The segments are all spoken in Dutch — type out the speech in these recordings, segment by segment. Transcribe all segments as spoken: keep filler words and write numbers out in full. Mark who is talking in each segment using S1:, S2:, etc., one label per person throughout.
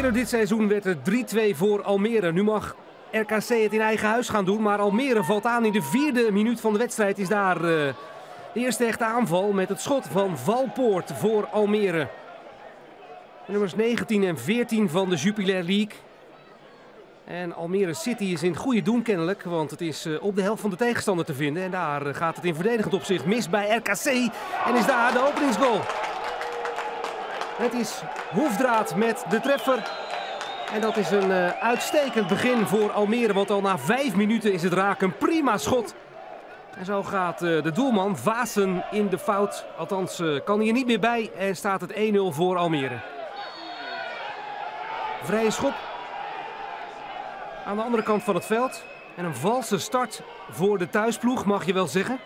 S1: Eerder dit seizoen werd het drie twee voor Almere. Nu mag R K C het in eigen huis gaan doen, maar Almere valt aan in de vierde minuut van de wedstrijd. Is daar uh, de eerste echte aanval met het schot van Valpoort voor Almere. De nummers negentien en veertien van de Jupiler League. En Almere City is in het goede doen kennelijk, want het is uh, op de helft van de tegenstander te vinden. En daar uh, gaat het in verdedigend opzicht mis bij R K C. En is daar de openingsgoal. Het is Hoefdraad met de treffer. En dat is een uh, uitstekend begin voor Almere, want al na vijf minuten is het raak een prima schot. En zo gaat uh, de doelman Vaassen in de fout. Althans uh, kan hij er niet meer bij en staat het één nul voor Almere. Vrije schop aan de andere kant van het veld. En een valse start voor de thuisploeg, mag je wel zeggen.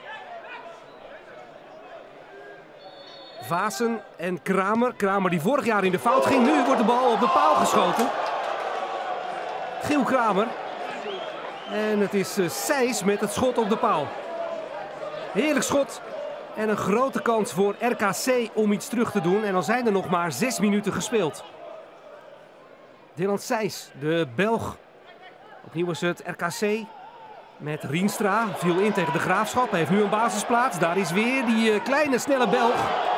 S1: Vaassen en Kramer. Kramer die vorig jaar in de fout ging. Nu wordt de bal op de paal geschoten. Giel Kramer. En het is uh, Sijs met het schot op de paal. Heerlijk schot. En een grote kans voor R K C om iets terug te doen. En dan zijn er nog maar zes minuten gespeeld. Dylan Sijs, de Belg. Opnieuw is het R K C met Rienstra. Viel in tegen de Graafschap. Hij heeft nu een basisplaats. Daar is weer die uh, kleine snelle Belg.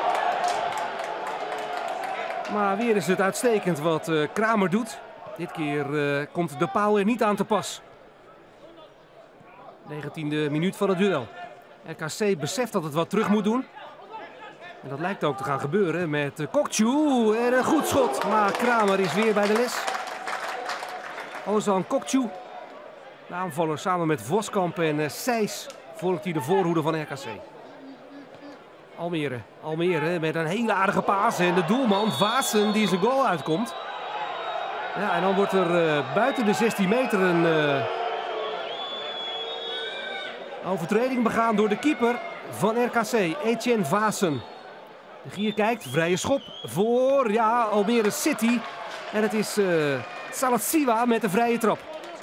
S1: Maar weer is het uitstekend wat uh, Kramer doet. Dit keer uh, komt de paal er niet aan te pas. negentiende minuut van het duel. R K C beseft dat het wat terug moet doen. En dat lijkt ook te gaan gebeuren met uh, Kokcu. En een goed schot. Maar Kramer is weer bij de les. Ozan Kokcu. De aanvaller samen met Voskamp en uh, Sijs vormt hij de voorhoede van R K C. Almere. Almere met een hele aardige paas. En de doelman Vaassen die zijn goal uitkomt. Ja, en dan wordt er uh, buiten de zestien meter een uh, overtreding begaan door de keeper van R K C, Etienne Vaassen. De Gier kijkt, vrije schop voor ja, Almere City. En het is uh, Salasiwa met de vrije trap.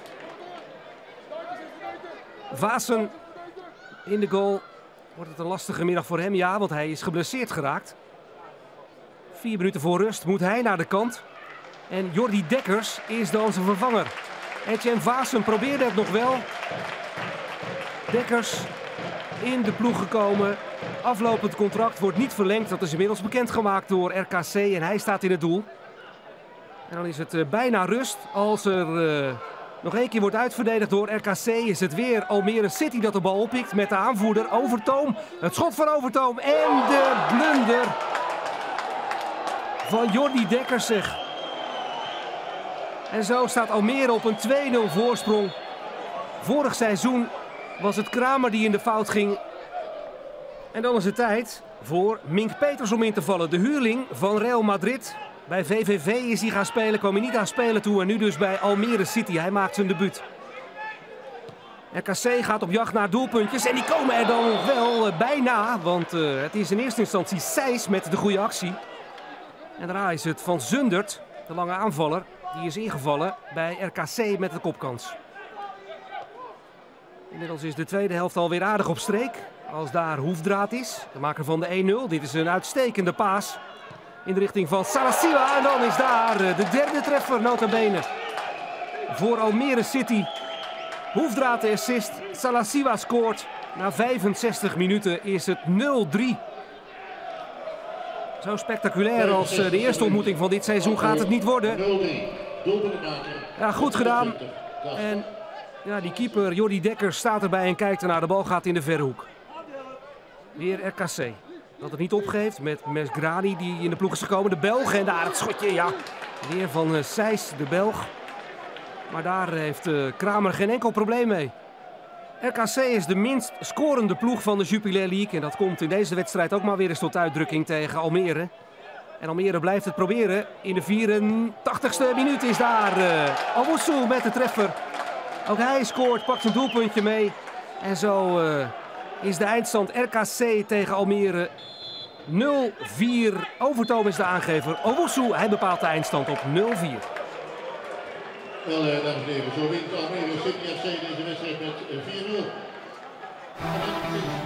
S1: Vaassen in de goal. Wordt het een lastige middag voor hem? Ja, want hij is geblesseerd geraakt. Vier minuten voor rust moet hij naar de kant. En Jordi Dekkers is dan zijn vervanger. Etienne Vaassen probeerde het nog wel. Dekkers in de ploeg gekomen. Aflopend contract wordt niet verlengd. Dat is inmiddels bekendgemaakt door R K C en hij staat in het doel. En dan is het uh, bijna rust. Als er uh, nog één keer wordt uitverdedigd door R K C is het weer Almere City dat de bal oppikt met de aanvoerder Overtoom. Het schot van Overtoom en de blunder van Jordi Dekkers zeg. En zo staat Almere op een twee nul voorsprong. Vorig seizoen was het Kramer die in de fout ging. En dan is het tijd voor Mink Peters om in te vallen. De huurling van Real Madrid. Bij V V V is hij gaan spelen, kwam hij niet aan spelen toe. En nu dus bij Almere City. Hij maakt zijn debuut. R K C gaat op jacht naar doelpuntjes. En die komen er dan nog wel uh, bijna. Want uh, het is in eerste instantie Sijs met de goede actie. En daarna is het Van Zundert, de lange aanvaller. Die is ingevallen bij R K C met de kopkans. Inmiddels is de tweede helft alweer aardig op streek. Als daar Hoefdraad is, de maker van de één nul. Dit is een uitstekende paas in de richting van Salasiwa. En dan is daar de derde treffer, nota bene, voor Almere City. Hoefdraad de assist, Salasiwa scoort. Na vijfenzestig minuten is het nul drie. Zo spectaculair als de eerste ontmoeting van dit seizoen gaat het niet worden. Ja, goed gedaan. En ja, die keeper Jordi Dekkers staat erbij en kijkt ernaar. De bal gaat in de verre hoek. Weer R K C. Dat het niet opgeeft met Mesgrani die in de ploeg is gekomen. De Belg en daar het schotje. Ja, weer van uh, Sijs, de Belg. Maar daar heeft uh, Kramer geen enkel probleem mee. R K C is de minst scorende ploeg van de Jupiler League. En dat komt in deze wedstrijd ook maar weer eens tot uitdrukking tegen Almere. En Almere blijft het proberen. In de vierentachtigste minuut is daar uh, Owusu met de treffer. Ook hij scoort, pakt een doelpuntje mee. En zo uh, is de eindstand R K C tegen Almere nul vier. Overtoom is de aangever. Owusu, hij bepaalt de eindstand op nul vier.
S2: Wel, dames en heren, zo wint Almere City F C deze wedstrijd met vier nul.